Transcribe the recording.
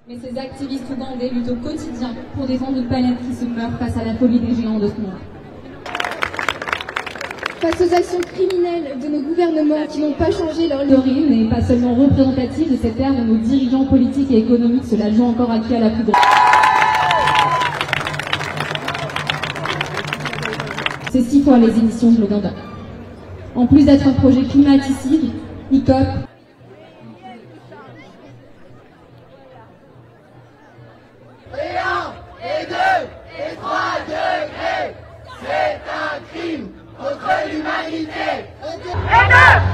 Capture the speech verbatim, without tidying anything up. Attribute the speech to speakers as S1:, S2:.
S1: Mais ces activistes ougandais luttent au quotidien pour défendre une planète qui se meurt face à la folie des géants de ce monde.
S2: Face aux actions criminelles de nos gouvernements qui n'ont pas changé leur
S1: Dorine n'est pas seulement représentative de cette ère de nos dirigeants politiques et économiques, cela joue encore à qui à la plus grande. C'est six fois les émissions de l'Ouganda. En plus d'être un projet climaticide, I C O P
S3: Et un, et deux, et trois degrés, c'est un crime contre l'humanité. Et deux